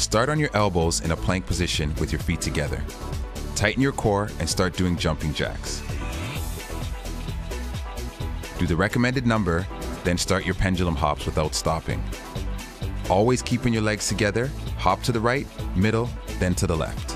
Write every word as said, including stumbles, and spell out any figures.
Start on your elbows in a plank position with your feet together. Tighten your core and start doing jumping jacks. Do the recommended number, then start your pendulum hops without stopping. Always keeping your legs together, hop to the right, middle, then to the left.